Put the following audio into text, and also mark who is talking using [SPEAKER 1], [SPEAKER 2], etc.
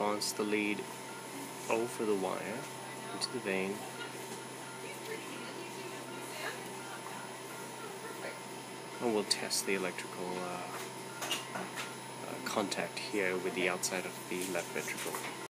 [SPEAKER 1] advance the lead over the wire into the vein. And we'll test the electrical contact here with the outside of the left ventricle.